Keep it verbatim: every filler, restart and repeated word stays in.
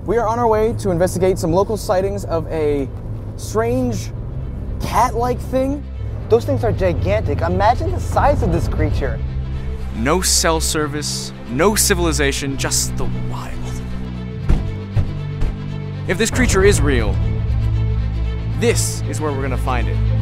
We are on our way to investigate some local sightings of a strange cat-like thing. Those things are gigantic. Imagine the size of this creature. No cell service, no civilization, just the wild. If this creature is real, this is where we're gonna find it.